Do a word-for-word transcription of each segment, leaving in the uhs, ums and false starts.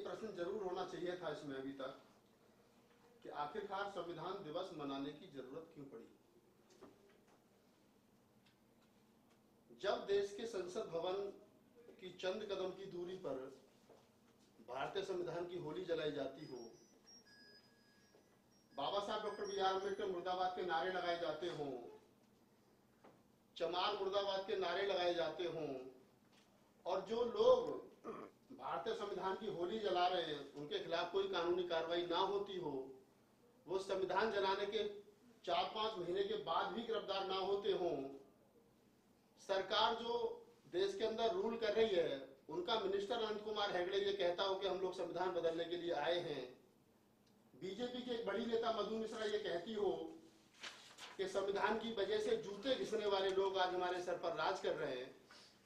प्रश्न जरूर होना चाहिए था इसमें अभी तक कि आखिरकार संविधान दिवस मनाने की जरूरत क्यों पड़ी। जब देश के संसद भवन की चंद कदम की दूरी पर भारतीय संविधान की होली जलाई जाती हो, बाबा साहब डॉक्टर बी आर अम्बेडकर मुर्दाबाद के नारे लगाए जाते हों, चमार मुर्दाबाद के नारे लगाए जाते हों, और जो लोग भारतीय संविधान की होली जला रहे हैं उनके खिलाफ कोई कानूनी कार्रवाई ना होती हो, वो संविधान जलाने के चार पांच महीने के बाद भी गिरफ्तार ना होते हों, सरकार जो देश के अंदर रूल कर रही है उनका मिनिस्टर अनंत कुमार हेगड़े ये कहता हो कि हम लोग संविधान बदलने के लिए आए हैं, बीजेपी के एक बड़ी नेता मधु मिश्रा ये कहती हो कि संविधान की वजह से जूते घिसने वाले लोग आज हमारे सर पर राज कर रहे हैं,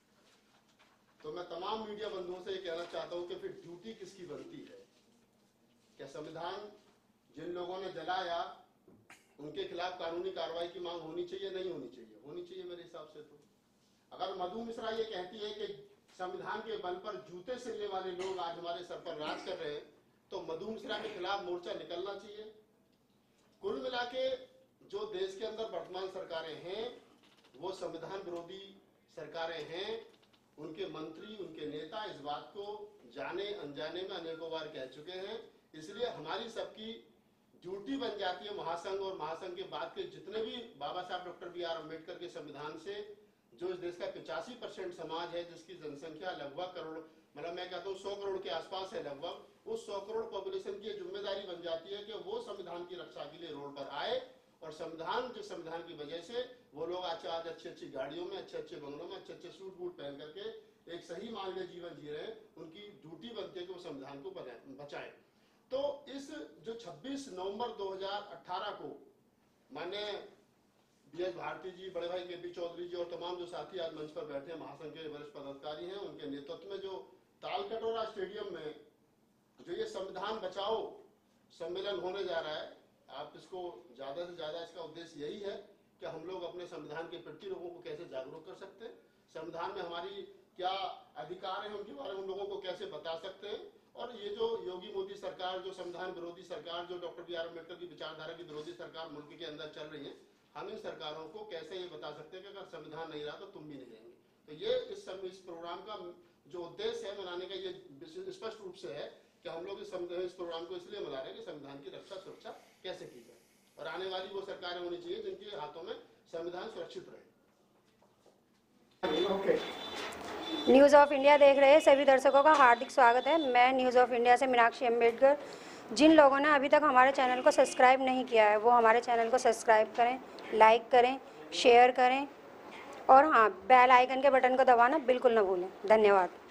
तो मैं तमाम मीडिया बंधुओं से ये कहना चाहता हूं कि फिर ड्यूटी किसकी बनती है। क्या संविधान जिन लोगों ने जलाया उनके खिलाफ कानूनी कार्रवाई की मांग होनी चाहिए, नहीं होनी चाहिए? होनी चाहिए मेरे हिसाब से। तो अगर मधु मिश्रा ये कहती है कि संविधान के बल पर जूते सिलने वाले लोग आज हमारे सर पर राज कर रहे हैं, तो मधु मिश्रा के खिलाफ मोर्चा निकलना चाहिए। कुल मिला के जो देश के अंदर वर्तमान सरकारें हैं वो संविधान विरोधी सरकारें हैं। उनके मंत्री, उनके नेता इस बात को जाने अनजाने में अनेकों बार कह चुके हैं। इसलिए हमारी सबकी ड्यूटी बन जाती है, महासंघ और महासंघ के बाद के जितने भी बाबा साहब डॉक्टर बी आर अम्बेडकर के संविधान से जो इस देश का पिचासी परसेंट समाज है, जिसकी जनसंख्या लगभग करोड़, मतलब मैं कहता हूँ सौ करोड़ के आसपास है लगभग, उस सौ करोड़ पॉपुलेशन की जिम्मेदारी बन जाती है कि वो संविधान की रक्षा के लिए रोड पर आए, और संविधान जिस संविधान की वजह से वो लोग आज आज अच्छी अच्छी गाड़ियों में, अच्छे अच्छे बंगलों में, अच्छे अच्छे सूट बूट पहन करके एक सही मानवीय जीवन जी रहे हैं, उनकी ड्यूटी बनती है कि वो संविधान को बचाएं। तो इस जो छब्बीस नवंबर दो हज़ार अठारह को माननीय बी एस भारती जी, बड़े भाई के पी चौधरी जी और तमाम जो साथी आज मंच पर बैठे हैं, महासंघ के वरिष्ठ पदाधिकारी हैं, उनके नेतृत्व में जो तालकटोरा स्टेडियम में जो ये संविधान बचाओ सम्मेलन होने जा रहा है, आप इसको ज्यादा से ज्यादा, इसका उद्देश्य यही है कि हम लोग अपने संविधान के प्रति लोगों को कैसे जागरूक कर सकते हैं, संविधान में हमारी क्या अधिकार है उनके बारे में हम लोगों को कैसे बता सकते हैं, और ये जो योगी मोदी सरकार, जो संविधान विरोधी सरकार, जो डॉक्टर बी आर अम्बेडकर की विचारधारा की विरोधी सरकार मुल्क के अंदर चल रही है, हम इन सरकारों को कैसे ये बता सकते हैं कि अगर संविधान नहीं रहा तो तुम भी नहीं रहेंगे। तो ये इस इस प्रोग्राम का जो उद्देश्य है मनाने का, ये स्पष्ट रूप से है कि हम लोग इस इस प्रोग्राम को इसलिए मना रहे हैं कि संविधान की रक्षा सुरक्षा कैसे की जाए, और आने वाली वो सरकारें होनी चाहिए जिनके हाथों में संविधान सुरक्षित रहे। okay. न्यूज़ ऑफ इंडिया देख रहे सभी दर्शकों का हार्दिक स्वागत है। मैं न्यूज़ ऑफ इंडिया से मीनाक्षी अम्बेडकर। जिन लोगों ने अभी तक हमारे चैनल को सब्सक्राइब नहीं किया है वो हमारे चैनल को सब्सक्राइब करें, लाइक करें, शेयर करें, और हाँ, बेल आइकन के बटन को दबाना बिल्कुल ना भूलें। धन्यवाद।